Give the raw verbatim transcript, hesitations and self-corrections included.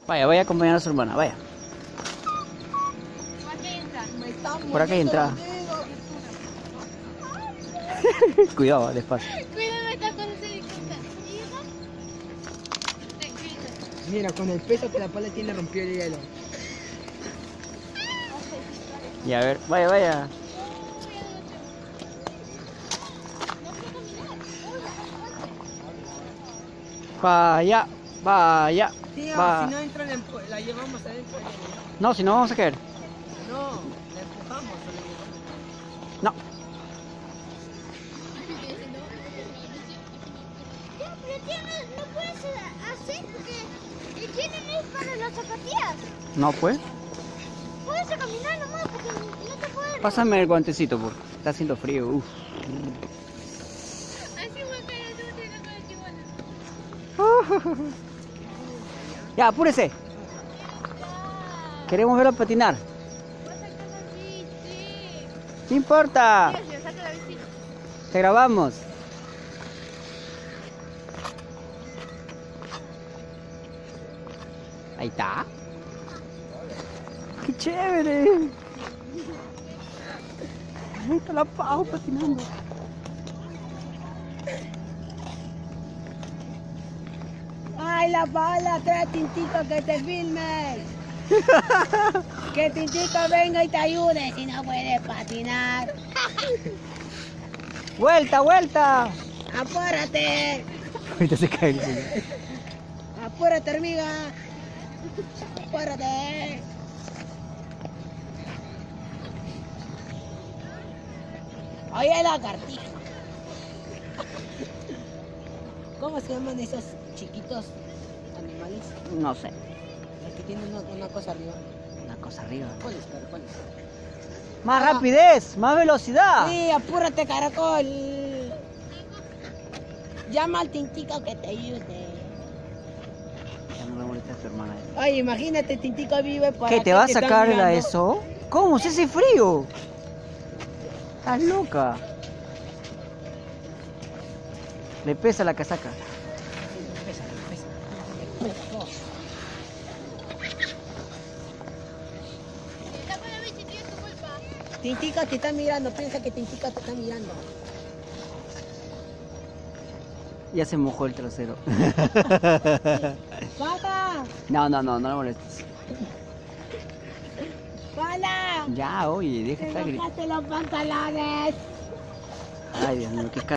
Vaya, vaya a acompañar a su hermana, vaya. Por acá hay entrada. Cuidado, despacio. Cuídame, esta cosa se disculpa. Mira, con el peso que la pala tiene rompió el hielo. Y a ver, vaya, vaya. Vaya, vaya. Tío, va. si no entra, la, empu- la llevamos adentro. No, si no vamos a caer. No, la empujamos. No. Ya, pero tío, no, no puedes hacer porque el hielo no es para las zapatillas. No, pues. Puedes caminar nomás porque no te puedes. Pásame el guantecito, por. Está haciendo frío. Uf. Así voy a caer, no tengo con el chihuahua. Ya, apúrese. Queremos verlo patinar. Voy a sacar la bici. ¿Qué importa? Tío, si me saca la bici. Te grabamos. Ahí está. ¡Qué chévere! Ahí está la Pau patinando. ¡Ay, la bala! Trae Tintito que te filme. Que Tintito venga y te ayude si no puedes patinar. ¡Vuelta, vuelta! ¡Apúrate! Ahorita se cae el señor. ¡Apúrate, hormiga! ¡Apúrate! Oye, lagartija. ¿Cómo se llaman esos chiquitos animales? No sé. Los que tienen una, una cosa arriba. Una cosa arriba. ¿Cuáles, caracoles? Más Ah. rapidez, más velocidad. Sí, apúrate, caracol. Llama al Tintico que te ayude. Ya no me molesta tu hermana. Oye, imagínate, Tintico vive para ¿Qué te va a están sacar la mirando. eso? ¿Cómo? Si hace frío. Estás loca. Le pesa la casaca. Pesa, pesa. Saca la bici, tío, es tu culpa. Tintico te está mirando, piensa que Tintico te está mirando. Ya se mojó el trasero. ¡Pala! No, no, no, no le molestes. ¡Pala! Ya, oye, deja de ¡Te estar gritando. bajaste los pantalones! Ay, Dios mío, qué